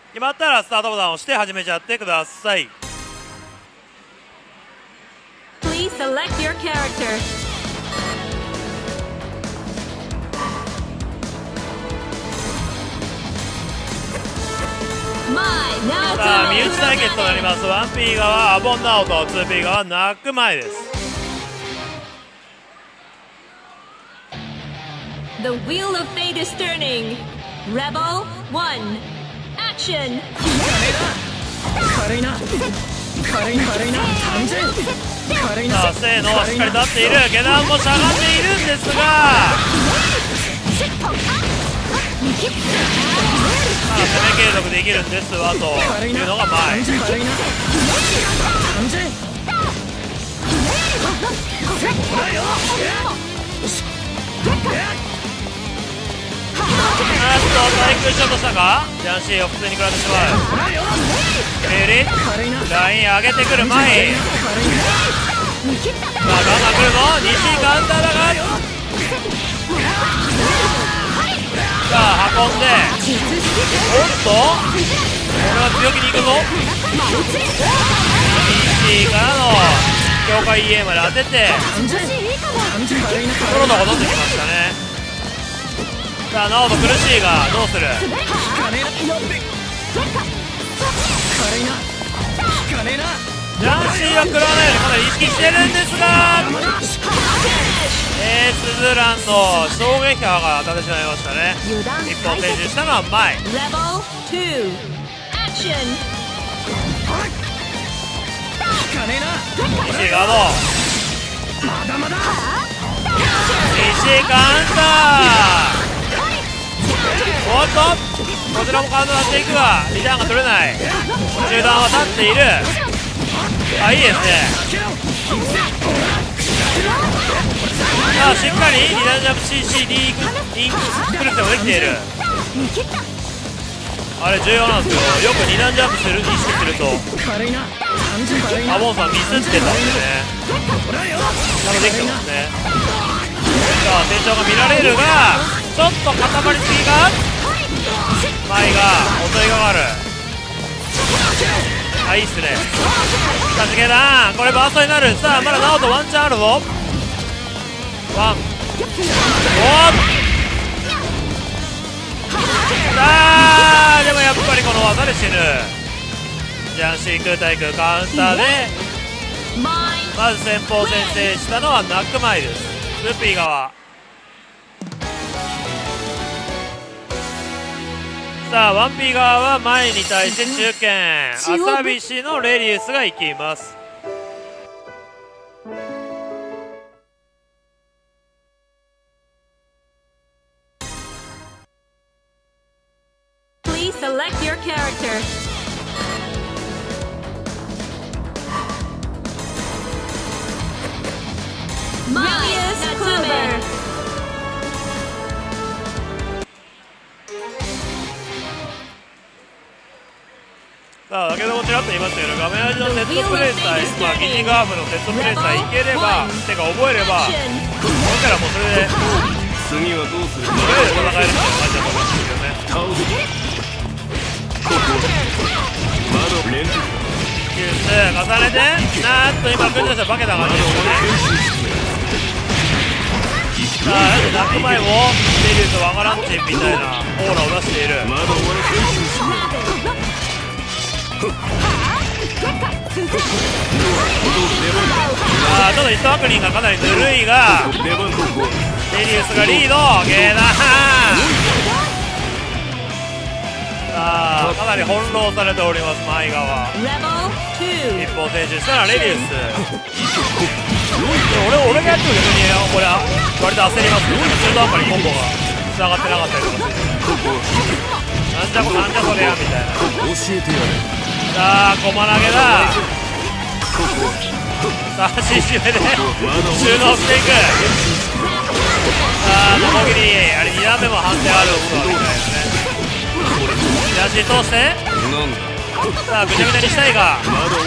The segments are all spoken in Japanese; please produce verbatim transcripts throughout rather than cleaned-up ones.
決まったらスタートボタンを押して始めちゃってください。 Please select your character. さあ身内対決となります。 ワンピー 側アボンナオト、 ツーピー 側ナックマイです。 The wheel of fate is turning. Rebel one. Action. さあせーの、しっかり立っている。下段もしゃがんでいるんですが、まあ攻め継続できるんですわというのが前。あっと対空ショットしたか。ジャンシーを普通に食らってしまう。レリライン上げてくる前。さあガンガン来るぞ。西カウンターだが、さあ運んで、おっとこれは強気にいくぞ。西からの境界 イーエー まで当ててコロナが戻ってきましたね。さあナオト苦しいがどうする。ジャンシーは食らわないようにかなり意識してるんですが、エースズランの衝撃波が当たってしまいましたね。一本選手したのは前。西ガード、西カウンター。おっとこちらもカウント出していくがリターンが取れない。中段は立っている。あ、いいですね。さあしっかりに段ジャンプ シーシー リークインクループもできている。あれ重要なんですよ。よくに段ジャンプする意識するとアボンさんミスってたんでね、あのできてますね。さあ成長が見られるがちょっと固まりすぎが前が襲いかかる。あ、いいっすね。さあ次だ、これバーストになる。さあまだナオトワンチャンあるぞ。ワンおっさあでもやっぱりこの技で死ぬ。ジャンシー空対空カウンターでまず先方先制したのはナックマイです。ルピー側。さあ ワンピー 側は前に対して中堅アサビシのレリウスが行きます。Please select your character. Marius Kluber.さあ先ほどもちらっと言いましたけど、画面端のセットプレーさえ、まあ、ギニガーフのセットプレーさえいければ、てか覚えれば、このキャラもそれで次はどうする、それで戦えるって感じだと思うんですけどね。キュース重ねて、なんと今クンジャー化けた感じですね。さあナック前もデリューとワガランチンみたいなオーラを出している。あーちょっとイストワクリンがかなりぬるいがデリウスがリード。ゲーダーさあかなり翻弄されております。前側一方選手したらレディウス。俺俺がやっても逆にこれ割と焦りますよ。中途半端にコンボがつながってなかったりとかする。なんじゃこなんじゃこれやみたいな。教えてやれ。さあ駒投げだ。さあ シーシー 目で収納していく。さあノコギリあれに段目も判定あることができないですね。ジャンシー通してさあぐちゃぐちゃにしたいが、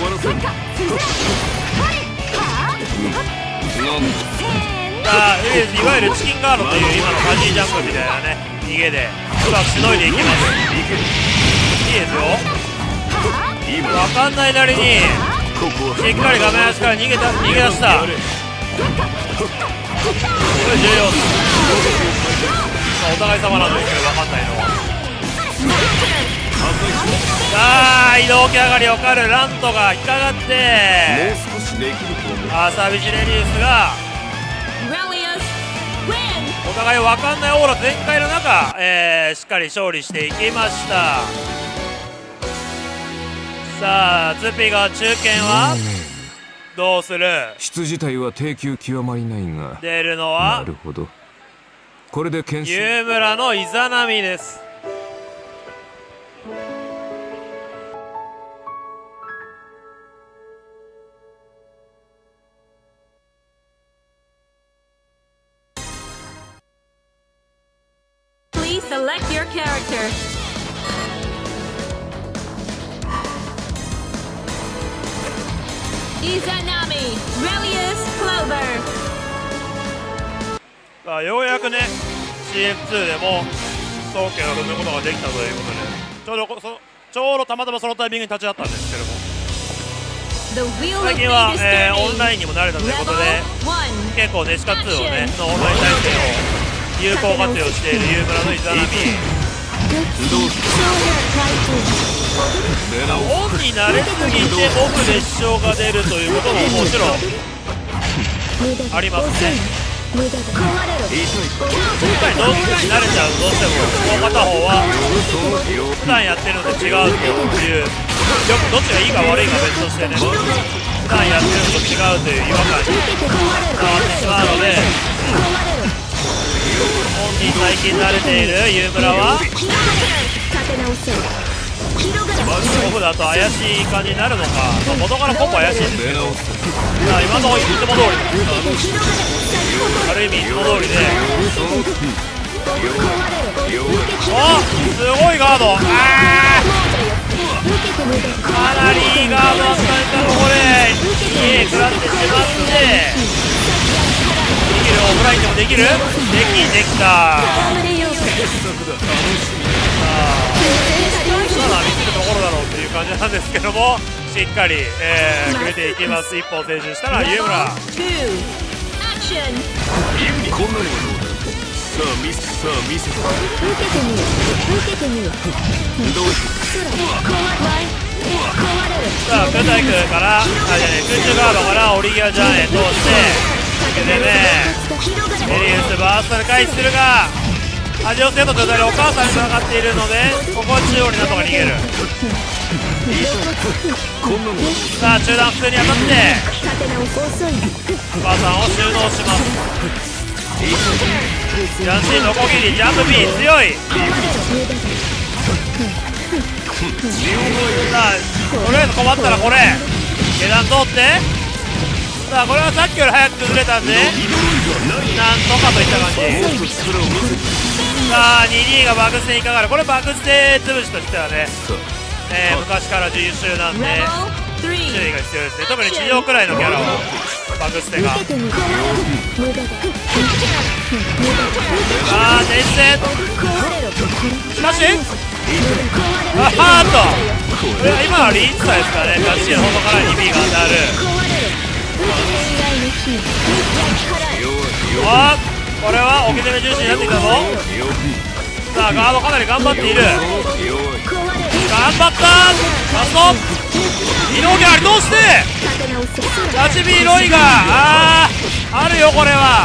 さあいわゆるチキンガードという今のファジージャンプみたいなね逃げでうまくしのいでいきます。 いですよ。わかんないなりにしっかり画面足から逃げた逃げ出した。これ重要です。お互い様なんですけど、わかんないのは。さあ移動起き上がりをかるラントが引っかかってアーサービシレリウスがお互い分かんないオーラ全開の中、えー、しっかり勝利していきました。さあツーピーが中堅はどうする。 質自体は低級極まりないが出るのはなるほどこれで検証湯村のイザナミです。 Select your character. Izanami, Relius Clover. さあようやくね シーエムツー でも早期を踏むことができたということで、ちょうどこそちょうどたまたまそのタイミングに立ち会ったんですけども、最近は、えー、オンラインにも慣れたということで結構ネシカツーをねのオンライン対戦を有効活用しているユームラのイザナミ。オンに慣れすぎてオフで支障が出るということももちろんありますね。今回同時に慣れちゃうとどうしてももう片方は普段やってるので違うという、よくどっちがいいか悪いか別としてね、普段やってるのと違うという違和感に伝わってしまうので、本人最近慣れているユームラはオフだと怪しい感じになるのか、まあ、元からコンボ怪しいんですけど、まあ、今のところいつも通りある意味いつも通りで、おすごいガード、あかなりいいガードだったんですが、ここで イーエー 食らってしまってできる、オフラインでもできる、できできた。今のは見せるところだろうという感じなんですけども、しっかり、えー、決めていきます。一本選手したらユームラ。さあ空対空からあじゃね空中ガードからオリギアジャンへ通してでねエリウスバーストで回避するが味をセットと状態でお母さんに繋がっているので、ここは中央になんとか逃げる。さあ中段普通に当たってお母さんを収納します。ジャンシーノコギリジャンプ B 強い。さあとりあえず困ったらこれ下段通って、さあこれはさっきより早く崩れたんでなんとかといった感じ。さあ にじゅうに がバグステにかかる。これバグステ潰しとしてはね、えー、昔から優秀なんで注意が必要ですね。特に地上くらいのキャラをバグステが。さあ転生しかしあはーっとこれは今のはリーチさですかね。ガチの方から にビー が当たる。あっこれは置き攻め重視になってきたぞ。さあガードかなり頑張っている。頑張ったラスト移動ギャラリどうしてラチビーロイがあーあるよこれは。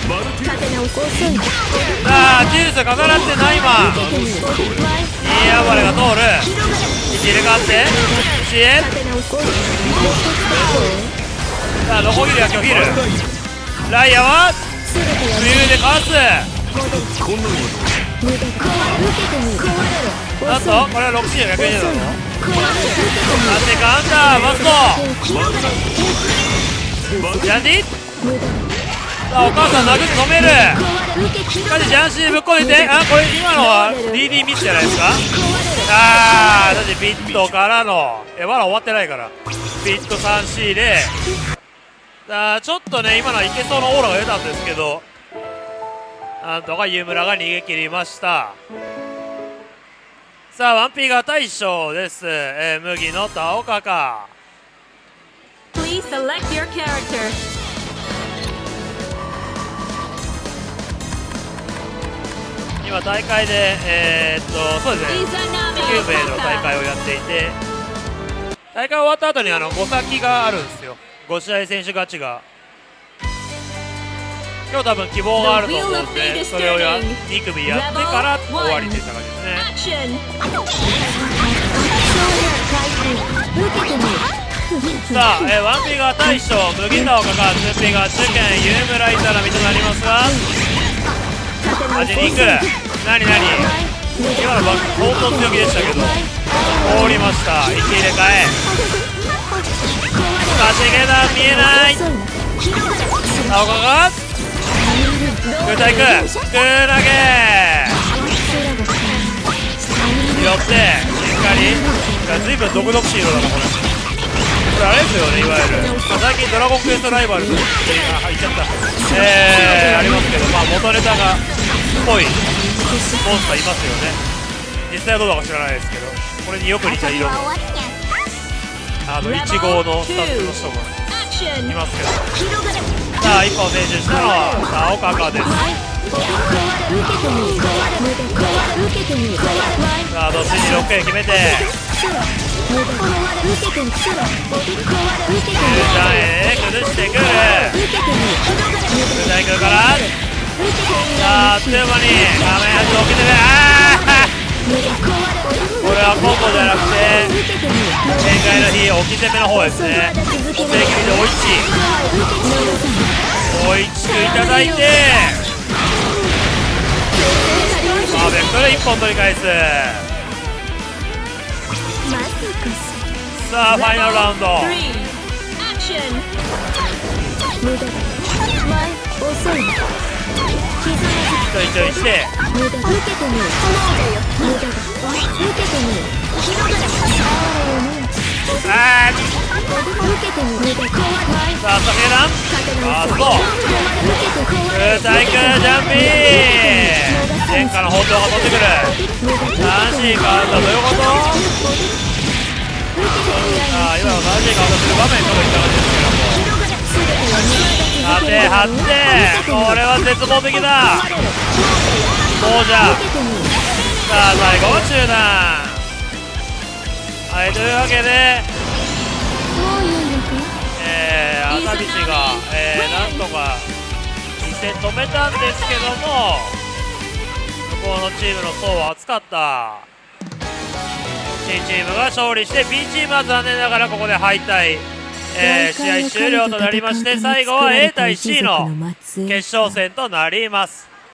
さあジルス飾らってないマンいい暴れが通る。一入れ替わって支援さあノコギリは拒否る。ライアは冬でかわす。なんとこれはろくシーン逆に出たぞ。なんでカウンターバストジャンディさあお母さん殴って止める。しかしジャンシーぶっこいて、あこれ今のは ディーディー ミスじゃないですか。ああだってビットからのえまだ終わってないからビット スリーシー であちょっとね今のはいけそうなオーラが出たんですけど、なんとか湯村が逃げ切りました。 さあ ワンピー が大将です、えー、麦の田岡か。 Please select your character. 今大会でえー、っとそうですね Izanami きゅう名の大 Okaka. 会をやっていて、大会終わった後にあのご先があるんですよ。ご試合選手勝ちが今日多分希望があると思うんで、それをやに組やってから終わりっていった感じですね。 Action. さあ、えー、ワンピーが大将、麦田岡がツーピーが中堅、ユームライターの身となりますが、味に行く。何何今のバック相当強気でしたけど通りました。位置入れ替え、稼げだ、見えない。田岡がグータイク、グー投げ拾ってしっかり。ずいぶん毒々しい色だなこれ。これあれですよね、いわゆる、まあ、最近ドラゴンクエストライバルズってあ言っちゃった、えー、ありますけど、まあ、元ネタがっぽいモンスターいますよね。実際はどうだか知らないですけど、これによく似た色のあのいち号のスタッフの人もいますけど。さあ一本選手したのは田岡かです。さあどっちにろっけん決めてじゃあえー、崩してくる。大空からさああっという間に画面端を受けてる。ああこれはコンボじゃなくて展開の日置き攻めの方ですね。お手切りでおいちおいちくいただいて、さあベクトルいっぽん取り返す。さあファイナルラウンド、 Three. Action. ちょいちょいしてあーさあ先段あーそうグータイクジャンピー天下の包丁が飛んでくる。男子カウンターどういうこと。ああ今の男子カウンターする場面かもいった感じですけども、張って張ってこれは絶望的だ。そうじゃさあ最後は中段。はいというわけでえー、赤菱が、えー、なんとかに戦止めたんですけども、向こうのチームの層は厚かった。 C チームが勝利して B チームは残念ながらここで敗退、えー、試合終了となりまして、最後は A 対 C の決勝戦となります。